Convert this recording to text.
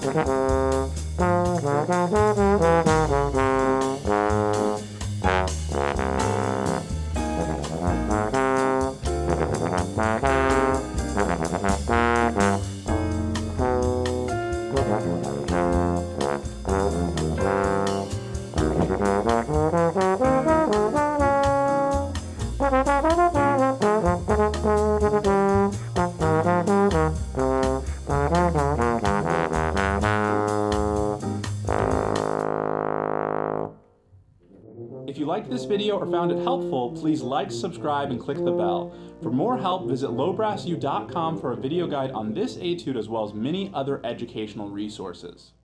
If you liked this video or found it helpful, please like, subscribe, and click the bell. For more help, visit lowbrassu.com for a video guide on this etude as well as many other educational resources.